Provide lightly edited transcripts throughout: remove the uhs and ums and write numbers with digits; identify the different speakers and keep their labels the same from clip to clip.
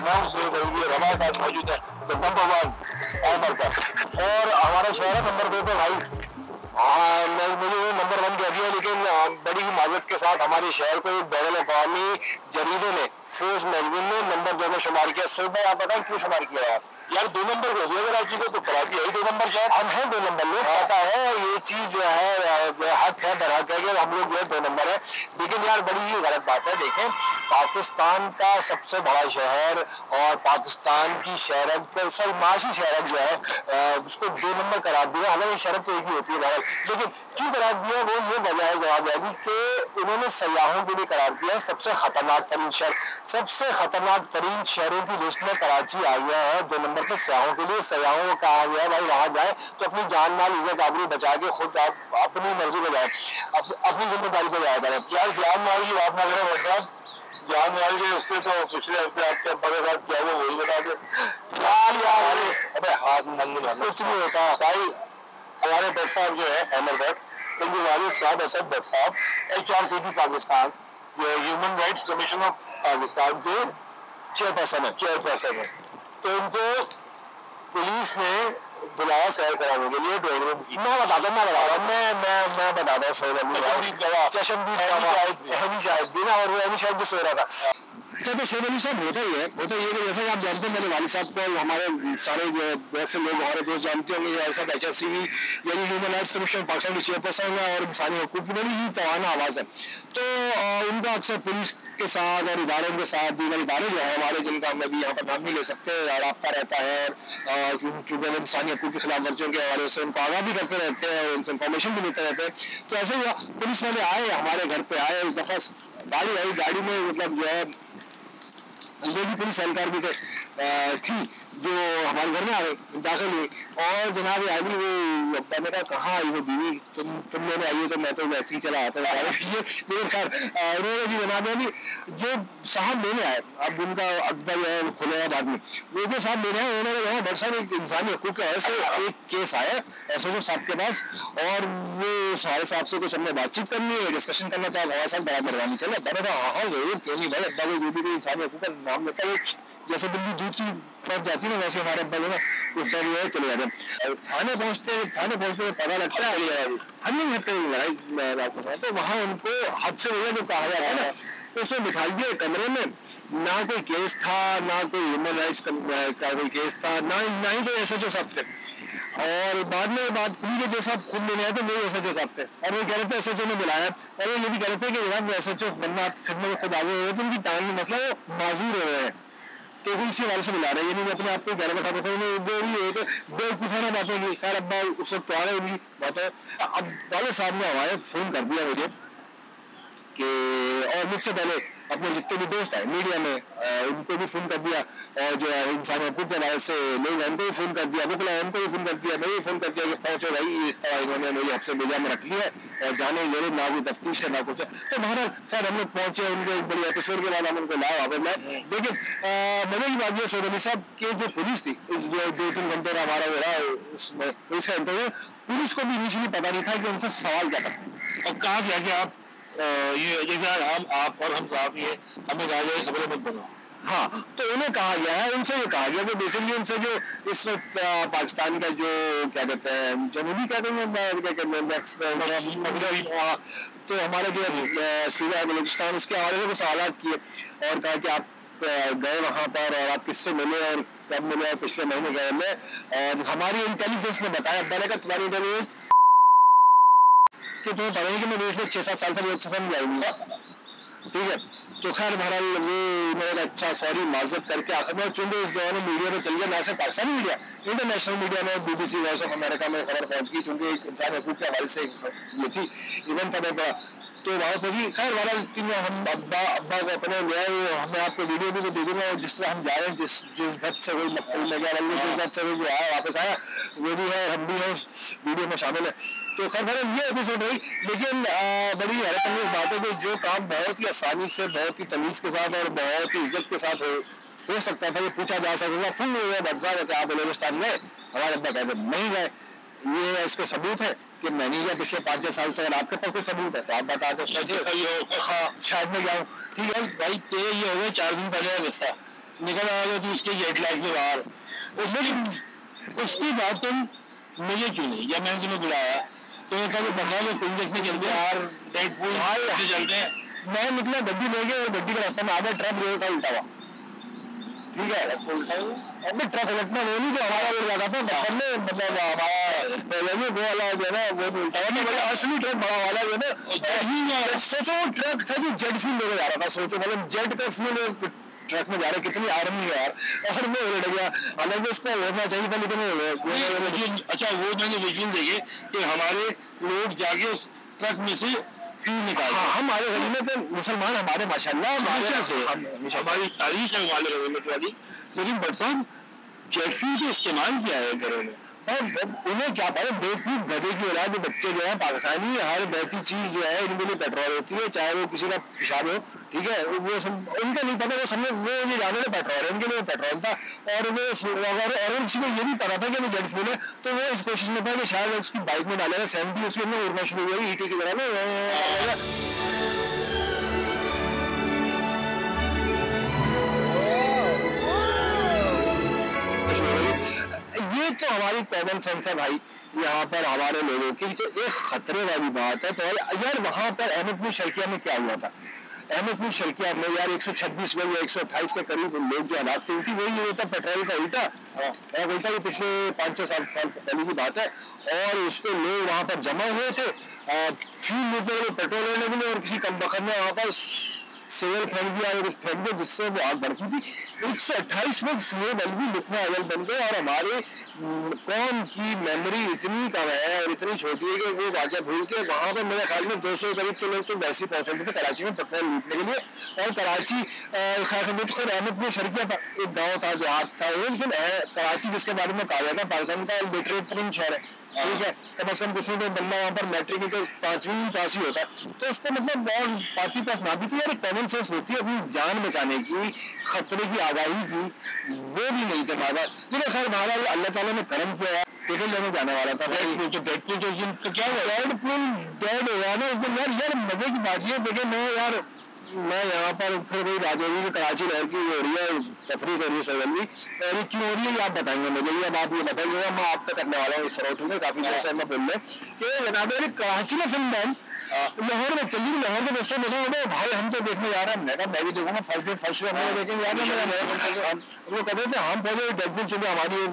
Speaker 1: हमारे साथ मौजूद है तो नंबर 1 अमर का, और हमारा शहर है नंबर 2 पे भाई। हाँ, मुझे वो नंबर 1 कह दिया, लेकिन बड़ी ही माजरत के साथ हमारे शहर को एक बैनुल अक़वामी जरीदे ने, फोर्स मैगजीन ने नंबर 2 में शुमार किया। सुबह आप बताएं क्यों शुमार किया यार 2 नंबर हो गया कराची को, तो कराची है ही 2 नंबर शहर, हम हैं 2 नंबर लोग, पता है ये चीज जो है हक है बरहक है कि हम लोग जो है 2 नंबर है। लेकिन यार बड़ी ही गलत बात है। देखें, पाकिस्तान का सबसे बड़ा शहर और पाकिस्तान की शहरत को, सर माशी शहरत जो है उसको 2 नंबर करार दिया। हालांकि शहरत तो एक ही होती है, लेकिन क्यों करार दिया वो ये वजह है जवाब कि उन्होंने सयाहों के लिए करार दिया सबसे खतरनाक तरीन शहर। सबसे खतरनाक तरीन शहरों की लिस्ट में कराची आ गया है 2 नंबर पर सयाहों के लिए। सयाहों को कहा गया है भाई वहां जाए तो अपनी जान माल इज्जत आबरू बचा के खुद आप अपनी मर्जी पर जाए, अपनी जिम्मेदारी पर जाया करें। यार जान माल की बात ना करें भाई साहब, जान माल के उससे तो पिछले हफ्ते आपके अब्बा के साथ क्या हुआ वही बता दे यार। अबे हाथ मंग कुछ नहीं होता भाई। हमारे भट्ट साहब जो है अहमद भट्ट, उनके वालिद साहब असद भट्ट साहब HRCP पाकिस्तान, जो human rights commission of Pakistan के चेयरपर्सन है। तो उनको पुलिस ने बुलाया सैर कराने के लिए ड्राइंग रूम की। मैं बताता हूँ शाहिद भी ना, और वो शायद भी सो रहा था। अच्छा, तो सोनली साहब होता ही है कि जैसा कि आप जानते हैं, मेरे वालिद साहब को हमारे सारे जो बहुत से लोग हमारे दोस्त जानते होंगे, वालिद साहब HRCP यानी ह्यूमन राइट्स कमीशन पाकिस्तान के चेयरपर्सन है और इंसानी हकूक़ की बड़ी ही तवाना आवाज़ है। तो उनका अक्सर पुलिस के साथ और इदारों के साथ, दीगर इदारे जो है हमारे, जिनका हम अभी यहाँ पर नाम नहीं ले सकते, रब्ता रहता है, और चूँकि वो इंसानी हकूक़ की खिलाफ वर्जियों के हवाले से उनको आगाह भी करते रहते हैं, उनसे इंफॉर्मेशन भी लेते रहते हैं। तो ऐसे हुआ, पुलिस वाले आए, हमारे घर पर आए। इस दफ़ा गाड़ी आई, गाड़ी में मतलब जो है लेडी पुलिस एहलकार भी थी जो हमारे घर में आ गए, दाखिल हुई, और जनाब आदमी वो मैंने कहा कहाँ आई वो बीवी, तुम लेने आई हो? तो मैं तो वैसे ही चला आता है। लेकिन खैर उन्होंने जी जनाब अभी जो साहब लेने आए, अब उनका अब्बा जो है खुले आदमी, वो जो साहब लेने आए उन्होंने कहा भट्ट साहब एक इंसानी हकूक़ का ऐसे एक केस आया SHO साहब के पास, और वो सारे साहब से कुछ हमने बातचीत करनी है, डिस्कशन करना था, हमारे साथ बड़ा मरवानी चले। मैंने कहा हाँ जरूर, क्यों नहीं भाई, अब्बा को भी इंसानी हकूक़ का नाम लेता है, जैसे बिल्ली दूध की तरफ जाती है ना, वैसे हमारे अब्बा जो है उस तरह जो है चले जाते हैं। थाने पहुँचते पता लगता है हमने लड़ाई, तो वहाँ उनको हद से बढ़िया जो कहा जाता है ना, तो उसमें बिठा दिया कमरे में। ना कोई केस था, ना कोई ह्यूमन राइट्स का कोई केस था, ना ही कोई SHO साहब थे। और बाद में बात खुली के जो साहब खुद लेने आए थे वही SHO साहब थे, और वो कह रहे थे SHO ने बुलाया, और वो ये भी कह रहे थे कि जनाब SHO बनना आप खिदमत में खुद आगे हुए, तो उनकी टाइम में मसला वो माजूर हो रहे हैं, तो वो इसी वाले से बुला रहे हैं। यानी मैं अपने आप को घर में खाता था, जो भी एक बेवकूफ़ाना बातें की। खैर अब्बा उस वक्त आ रहे उनकी बातें, अब वाले साहब ने हमारे फ़ोन कर दिया मुझे कि, और मुझसे पहले अपने जितने भी दोस्त हैं मीडिया में उनको भी फ़ोन कर दिया, और जो है इंसानी हकूक़ के हवाले से लोग हैं उनको भी फ़ोन कर दिया, वकला उनको भी फ़ोन कर दिया, मैं भी फ़ोन कर दिया कि पहुँचो भाई, इस तरह इन्होंने मुझे हफ्से मीडिया में रख लिया है और जाने ले रहे, ना कोई तफ्तीश है ना कुछ है। तो बहरहाल खैर हम लोग पहुँचे, उनको एक बड़ी एपिसोड के बाद हम उनको लाए वापस लाए। लेकिन मजे की बात यह सोनली साहब की जो पुलिस थी, इस जो 2-3 घंटे का हमारा हो रहा है उसमें पुलिस का इंटरव्यू, पुलिस को भी इनिशियली पता नहीं था कि उनसे सवाल क्या था, और कहा गया कि आप ये जैसे आप और हम साहब ये हमें कहा जाए खबरें मत बनाओ। हाँ, तो उन्हें कहा गया है, उनसे ये कहा गया कि बेसिकली उनसे जो इस वक्त पाकिस्तान का जो क्या कहते हैं जनूबी कहते हैं, तो हमारे जो सूबा बलूचिस्तान उसके हवाले से कुछ सवाल किए, और कहा कि आप गए वहाँ पर और आप किससे मिले और कब मिले, और पिछले महीने गए में, और हमारी इंटेलिजेंस ने बताया, मैंने कहा तुम्हारी इंटेलिजेंस कि तुम्हें पता है कि मैं पिछले 6-7 साल से लोग समझ आऊँगा, ठीक है। तो खैर बहरहाल वो मेरा अच्छा सॉरी माजरत करके आखिर में, चूंकि इस दौरान मीडिया में चल गया, ना सिर्फ पाकिस्तानी मीडिया, इंटरनेशनल मीडिया में BBC वॉइस ऑफ अमेरिका में खबर पहुँच गई, चूंकि एक इंसान हकूक़ के हवाले से ये थी इवेंट था पड़ा, तो वहाँ पर भी खैर वाला हम अब्बा को अपने ले आए। हमें आपको वीडियो भी दे दूँगा, जिस तरह हम जा रहे हैं, जिस धत से कोई मकबूल में गया, जिस धत से जो आया वापस आया, वो भी है, हम भी हैं उस वीडियो में शामिल है। तो खैर बहरहाल ये एपिसोड रही, लेकिन बड़ी हैरत अंगेज़ बात है कि जो काम बहुत ही आसानी से, बहुत ही तमीज़ के साथ और बहुत ही इज्जत के साथ हो सकता था, ये पूछा जा सकता था, फुल हो गया बच्चा कि आप बलूचिस्तान गए, हमारे अब्बा कहते नहीं गए, ये इसके सबूत है कि मैंने या पिछले 5-6 साल से, अगर आपके पास कोई सबूत है तो आप बता दो। हाँ शायद मैं जाऊँ, ठीक है भाई, ये हो गया 4 दिन पहले का किस्सा,
Speaker 2: निकल आएगा तो उसके जेट लैग में बाहर, उसकी बात तुम मुझे क्यों नहीं, या मैंने तुम्हें बुलाया तो मैं कहा बंगाल में फिल्म देखने चलते हैं यार, डेडपूल से चलते हैं। मैं निकला गड्डी लेके और गड्डी का रास्ता में आधा ट्रक रोड का उल्टा हुआ, ठीक है, अब ट्रक उलटना वो नहीं जो हमारा उड़ जाता था बचपन में, मतलब हमारा वो वाला जो है ना वो उल्टा हुआ, मतलब असली ट्रक बड़ा वाला जो है ना। सोचो ट्रक था जो जेट फ्यूल लेके जा रहा था, सोचो मतलब जेट का फ्यूल ट्रक में जा रहे, कितनी आर्मी है यार, और वो उड़ गया। हालांकि उसको उड़ना चाहिए था लेकिन अच्छा वो मैंने विजुअल देखे कि हमारे लोग जाके उस ट्रक में से फ्यूल निकाल, हमारे गनीमत में मुसलमान हमारे माशाल्लाह हमारी तारीख है हमारे गनीमत वाली, लेकिन बट साहब जेट फ्यूल का इस्तेमाल किया है घरों में, और उन्हें क्या पता, बेवकूफ गधे की औलाद बच्चे जो है पाकिस्तानी, हर बहती चीज जो है इनके लिए पेट्रोल होती है, चाहे वो किसी का पेशाब हो, ठीक है, वो उनका नहीं पता, वो समझ वो ये जाने में पेट्रोल है, उनके लिए पेट्रोल था। और वो अगर किसी को ये भी पता था कि वो जेट फ्यूल है तो वो इस कोशिश में था कि शायद उसकी बाइक में डालेगा 70 उसके अंदर उड़ना शुरू हुआ ईटी की तरह ना। ये तो हमारी कॉमन सेंस है भाई यहाँ पर हमारे लोगों की, तो एक खतरे वाली बात है। तो यार वहां पर अहमदपुर शर्किया में क्या हुआ था, अहमदपुर शर्किया में यार 126 लोग या 128 के करीब लोग जो हालात थी वही होता पेट्रोल का उल्टा उल्टा, ये पिछले 5-6 साल पहले की बात है। और उस पर लोग वहां पर जमा हुए थे फ्यूल लेते हुए पेट्रोल लेने के लिए, और किसी कम बखत में वहां पर सेल फेंक दिया और कुछ फेंक दिया जिससे वो आग भड़की थी। 128 लोग सुहे बल भी लुकना अवल बन गए, और हमारे कौम की मेमोरी इतनी कम है और इतनी छोटी है कि वो वाक़या भूल के वहाँ पर मेरे ख्याल में 200 करीब के लोग तो वैसे ही पहुँचे थे कराची में पेट्रोल लूटने के लिए। और कराची खैर अहमदपुर शर्किया था, एक गाँव था देहात था, लेकिन कराची जिसके बारे में कहा जाता है पाकिस्तान का लिटरेट शहर है, ठीक है, कम से कम कुछ तो बंदा वहाँ पर मैट्रिक के 5वीं पास ही होता है, तो उसको मतलब और 5वीं पास ना भी थी यार, कॉमन सेंस होती है अपनी जान बचाने की, खतरे की आगाही की, वो भी नहीं थे बाबा। लेकिन खैर बहरहाल अल्लाह ताला ने करम किया, टिकट लेने जाने वाला था डेडपूल तो क्या हुआ, डेडपूल डेड हो गया ना उस दिन यार मजे की बात ये देखे मैं यहाँ पर फिर वही बात होगी कि कराची लहर की हो रही है, तफरीक हो रही है, सगल और ये क्यों हो रही है ये आप बताएंगे मुझे, ये बात ये बताइएगा, मैं आप पे करने वाला हूँ इस तरह उठूंगा काफी देर से मैं बोल रहे कि जनाब कराची में फिल्म बैन लाहौर में चली, लाहौर के दोस्तों बोला भाई हम तो देखने जा रहे हैं, मैं भी देखूंगा फर्स्ट डे फर्स्ट शो हम लोग देखेंगे यार, वो कहते थे हम पहुंचे डेडपूल चले हमारी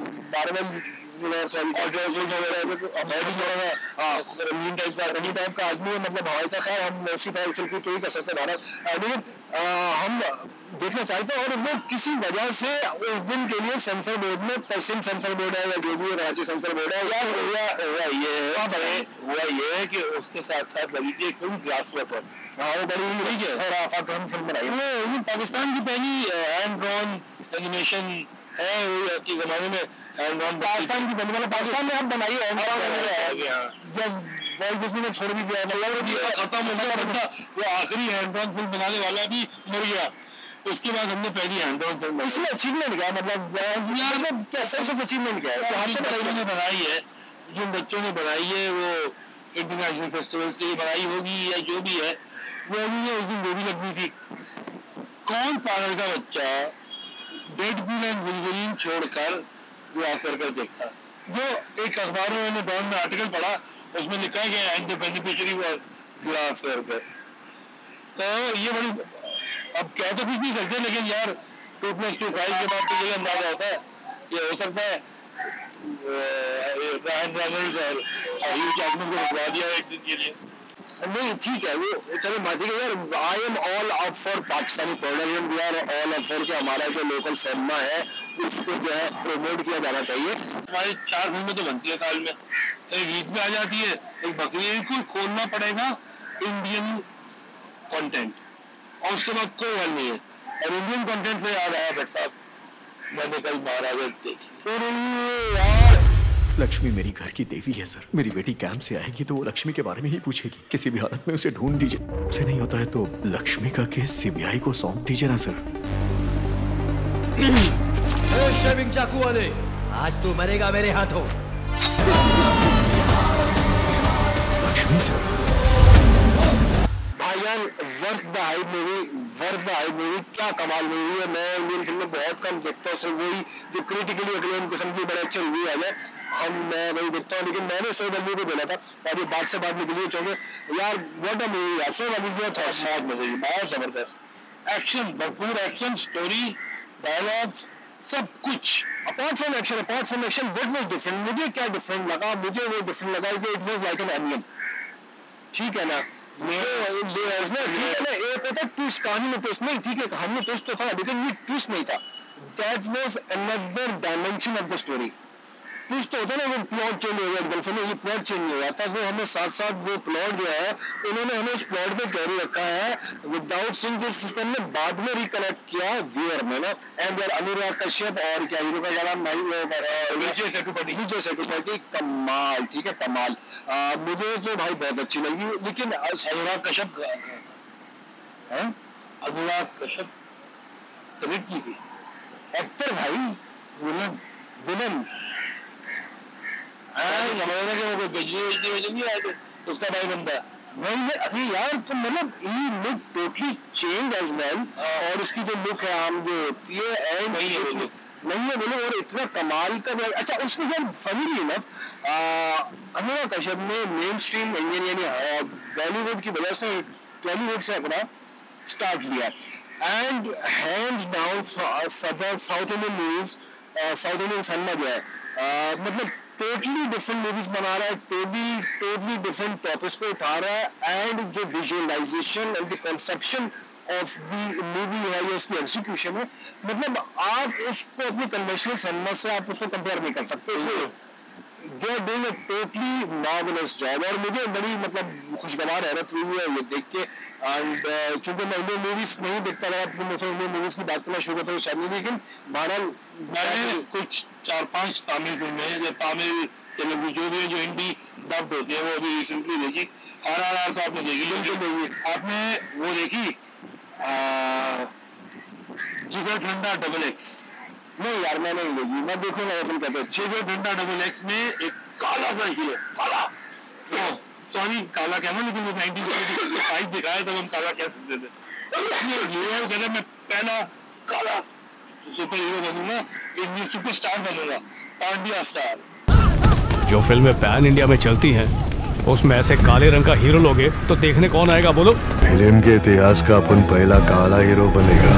Speaker 2: 12 रंगीन टाइप का आदमी है, मतलब हवाई सा खैर हम उसी तरह उछल कूद तो ही कर सकते भारत, लेकिन हम देखना चाहते हैं। और वो किसी वजह से उस दिन के लिए सेंसर बोर्ड में पश्चिम सेंसर बोर्ड है या जो भी कराची सेंसर बोर्ड है हुआ ये कि उसके साथ साथ लगी थी एक फिल्म ग्लास वाटर, हाँ वो बड़ी फिल्म बनाई, वो पाकिस्तान की पहली हैंड ड्रॉन एनिमेशन है, वो के जमाने में हैंड ड्रॉन पाकिस्तान की बनने वाला, पाकिस्तान में अब बनाई है जब वर्ल्ड डिज्नी ने छोड़ भी दिया खत्म हो गया बंदा, वो आखिरी हैंड ड्रॉन फिल्म बनाने वाला भी मर गया, उसके बाद हमने पहली हैंड ड्रॉन फिल्म, इसमें अचीवमेंट क्या मतलब कैसे अचीवमेंट क्या है बनाई है, जिन बच्चों ने बनाई है वो इंटरनेशनल फेस्टिवल्स के लिए बनाई होगी या जो भी है वो अभी उस दिन वो भी लगनी थी। कौन पागल का बच्चा डेडपूल एंड वुल्वरीन छोड़कर ग्लास वर्कर देखता, जो एक अखबार में मैंने डॉन में आर्टिकल पढ़ा उसमें लिखा गया and the beneficiary was glass worker, तो ये बड़ी अब कह तो कुछ नहीं सकते, लेकिन यार 2+2=5 के बाद तो ये अंदाजा होता है, ये हो सकता है रायन रेनॉल्ड्स और ह्यू जैकमैन को रुकवा दिया एक दिन के लिए, नहीं ठीक है वो चलो बात है यार, I am all up for Pakistani production, we are all up for कि हमारा जो लोकल सिनेमा है उसको जो है प्रमोट किया जाना चाहिए। हमारी 4 फिल्में तो बनती है साल में, एक ईद में आ जाती है, एक बकरी ईद को खोलना पड़ेगा इंडियन कंटेंट, और उसके बाद कोई हल नहीं है। और इंडियन कंटेंट से याद आया भट्ट साहब, मैंने कल महाराजा देखी,
Speaker 3: लक्ष्मी मेरी घर की देवी है सर, मेरी बेटी कैंप से आएगी तो वो लक्ष्मी के बारे में ही पूछेगी, किसी भी हालत में उसे ढूंढ दीजिए, उसे नहीं होता है तो लक्ष्मी का केस सीबीआई को सौंप दीजिए ना सर।
Speaker 4: शेविंग चाकू वाले, आज तू मरेगा मेरे हाथों।
Speaker 3: लक्ष्मी सर
Speaker 1: भाई man worth the hype movie, क्या कमाल मूवी है। मैं इंडियन फिल्म में बहुत कम देखता हूँ, सिर्फ वही जो क्रिटिकली अक्लेम किस्म की बड़े अच्छे रिव्यू आ जाए मैं वही देखता हूँ। लेकिन मैंने 100 बल्ली को बोला था और ये बात से बात निकली है चौके यार व्हाट अ मूवी यार। 100 बल्ली बहुत मजे की, बहुत जबरदस्त एक्शन, भरपूर एक्शन, स्टोरी, डायलॉग्स, सब कुछ। Apart from action what was different, मुझे क्या डिफरेंट लगा, मुझे वो डिफरेंट लगा कि it was like an onion, ठीक है ना। ठीक है ना, एक होता ट्विस्ट, कहानी में ट्विस्ट नहीं, ठीक है कहानी में ट्विस्ट तो था लेकिन ये ट्विस्ट नहीं था। That was another dimension of the story. Twist तो होता है ना, वो प्लॉट चेंज हो गया एकदम से, ये प्लॉट चेंज नहीं हुआ था, वो हमें साथ साथ वो प्लॉट जो है उन्होंने हमें उस प्लॉट पे कैरी रखा है विदाउट सिंह, जो उसको हमने बाद में रिकनेक्ट किया व्यूअर में ना। एंड यार अनुराग कश्यप और क्या हीरो का नाम भाई, विजय सेतुपति, कमाल, ठीक है कमाल। मुझे तो भाई बहुत अच्छी लगी, लेकिन अनुराग कश्यप एक्टर भाई, विलन समझना कि वो गजनी नहीं आए थे तो उसका भाई बनता वही। अरे यार तो मतलब ही look totally change as well, और उसकी जो लुक है आम जो होती है एंड नहीं है बोलो, और इतना कमाल का। अच्छा उसने जब फनी इनफ अनुराग कश्यप ने मेन स्ट्रीम इंडियन यानी बॉलीवुड की वजह से टॉलीवुड से अपना स्टार्ट लिया and hands down South Indian movies, South Indian cinema जो है मतलब टोटली डिफरेंट मूवीज बना रहा है, टोटली डिफरेंट टॉपिक्स को उठा रहा है एंड जो visualization and the conception of the movie है या उसकी एग्जीक्यूशन है, मतलब आप उसको अपनी कन्वेंशनल सिनेमा से आप उसको कंपेयर नहीं कर सकते। They are doing a totally marvellous job और मुझे बड़ी मतलब खुशगवार हैरत हुई है ये देख के। एंड चूंकि मैं इंडियन मूवीज नहीं देखता रहा, इंडियन मूवीज की बात करना शुरू करता हूँ शायद नहीं, लेकिन बहरहाल मैंने कुछ 4-5 तमिल फिल्में या तमिल तेलुगु जो भी जो हिंदी डब्ड होती है वो अभी रिसेंटली देखी। RRR को आपने देखी, आपने वो देखी जिगर ठंडा XX? नहीं यार मैं नहीं देखी, मैं देखूंगा तुम कहते हो। जिगर ठंडा XX में एक काला सा हीरो, काला सॉरी काला कहना, लेकिन वो 1975 दिखाया तब हम काला कह सकते थे। हीरो कहते मैं पहला काला सुपर हीरो बनूंगा, इंडियन सुपरस्टार बनूंगा, पांड्या स्टार।
Speaker 3: जो फिल्में पैन इंडिया में चलती हैं उसमें ऐसे काले रंग का हीरो लोगे तो देखने कौन आएगा बोलो?
Speaker 5: फिल्म के इतिहास का अपन पहला काला हीरो बनेगा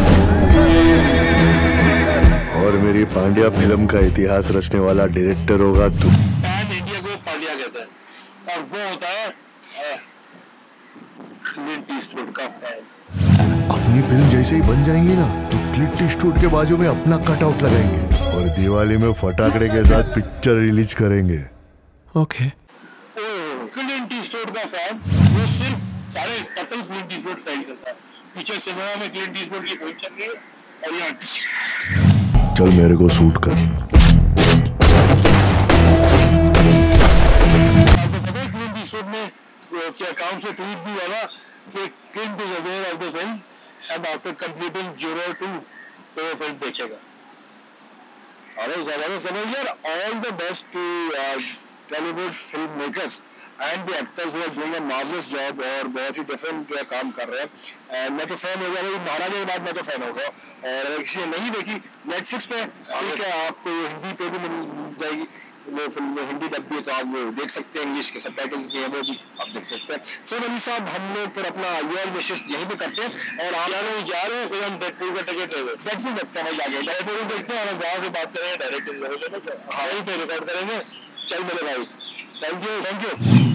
Speaker 5: और मेरी पांड्या फिल्म का इतिहास रचने वाला डायरेक्टर होगा तू।
Speaker 1: पैन इंडिया को पांड्या कहते हैं और वो होता है क्लिंट ईस्टवुड का फैन।
Speaker 5: अपनी फिल्म जैसे ही बन जाएंगी ना तो क्लिंट ईस्टवुड के बाजू में अपना कटआउट लगाएंगे और दिवाली में फटाकड़े के साथ पिक्चर रिलीज करेंगे।
Speaker 3: ओके।
Speaker 1: क्लिंट ईस्टवुड का फैन, वो सिर्फ सारे कतल क्लिंट ईस्टवुड साइड करता है। पीछे सिनेमा में क्लिंट ईस्टवुड की फिल्म चल रही है और यहाँ
Speaker 5: चल मेरे को शूट कर।
Speaker 1: क्लिंट ईस्टवुड ने के अकाउंट से ट्वीट भी हुआ कि Clint is aware of the film and after completing 02 तो वो फिल्म देखेगा। अरे ज़्यादा समझ यार, all the best to Tollywood film makers and the actors who are doing a marvellous job और बहुत ही डिफरेंट जो है काम कर रहे हैं। मैं तो फैन हो गया भाई, महाराजा के बाद मैं तो फैन हो गया। और अगर किसी ने नहीं देखी नेटफ्लिक्स पे ठीक है, आपको हिंदी पे भी मिल जाएगी वो फिल्म, हिंदी डब भी है तो आप वो देख सकते हैं, इंग्लिश के सबटाइटल्स भी हैं वो भी आप देख सकते हैं। सो अली साहब हम लोग फिर अपना ईयर विशेष यहीं पे करते हैं और आप लोग जा रहे हैं फिर हम डेडपूल का टिकट डेडपूल देखते हैं जाके, डेडपूल देखते हैं और गाँव से बात करेंगे डायरेक्ट हाँ वहीं पे रिकॉर्ड करेंगे। चल मेरे भाई, थैंक यू।